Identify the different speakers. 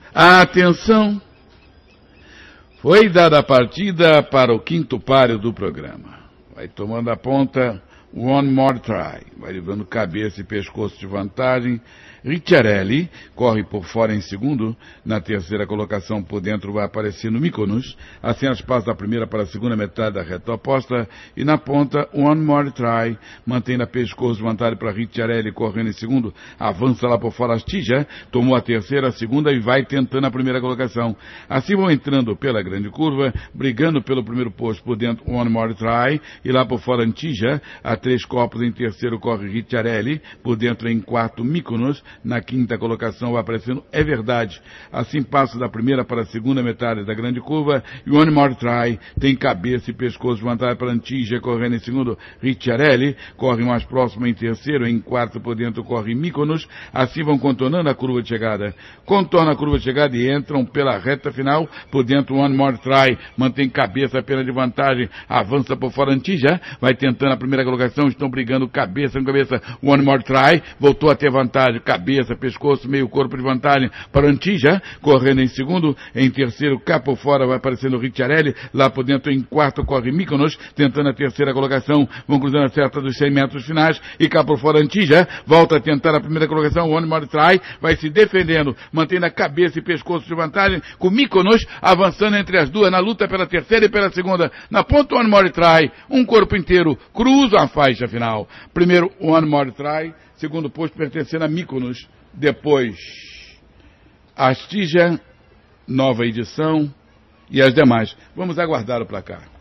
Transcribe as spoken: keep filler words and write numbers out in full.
Speaker 1: Atenção! Foi dada a partida para o quinto páreo do programa. Vai tomando a ponta, One More Try. Vai levando cabeça e pescoço de vantagem. Ricciarelli corre por fora em segundo. Na terceira colocação por dentro vai aparecer no Mykonos. Assim as passa da primeira para a segunda metade da reta oposta. E na ponta, One More Try. Mantém na pescoço de vantagem para Ricciarelli correndo em segundo. Avança lá por fora Astija. Tomou a terceira, a segunda e vai tentando a primeira colocação. Assim vão entrando pela grande curva, brigando pelo primeiro posto por dentro, One More Try. E lá por fora Antija. A três copos em terceiro corre Ricciarelli. Por dentro em quarto Mykonos. Na quinta colocação vai aparecendo É Verdade. Assim passa da primeira para a segunda metade da grande curva. E One More Try tem cabeça e pescoço de vantagem para Antija, correndo em segundo Ricciarelli. Corre mais próximo em terceiro, em quarto por dentro corre Mykonos. Assim vão contornando a curva de chegada. Contorna a curva de chegada e entram pela reta final. Por dentro One More Try mantém cabeça apenas de vantagem. Avança por fora Antija. Vai tentando a primeira colocação. Estão brigando cabeça com cabeça. One More Try voltou a ter vantagem. Cabeça, pescoço, meio corpo de vantagem para Antija, correndo em segundo, em terceiro, cá por fora vai aparecendo o Ricciarelli, lá por dentro em quarto corre Mykonos, tentando a terceira colocação, vão cruzando a certa dos cem metros finais, e cá por fora Antija, volta a tentar a primeira colocação, One More Try, vai se defendendo, mantendo a cabeça e pescoço de vantagem, com Mykonos avançando entre as duas, na luta pela terceira e pela segunda, na ponta One More Try, um corpo inteiro, cruza a faixa final, primeiro One More Try, segundo posto pertencendo a Mykonos. Depois, Astija, nova edição e as demais. Vamos aguardar o placar.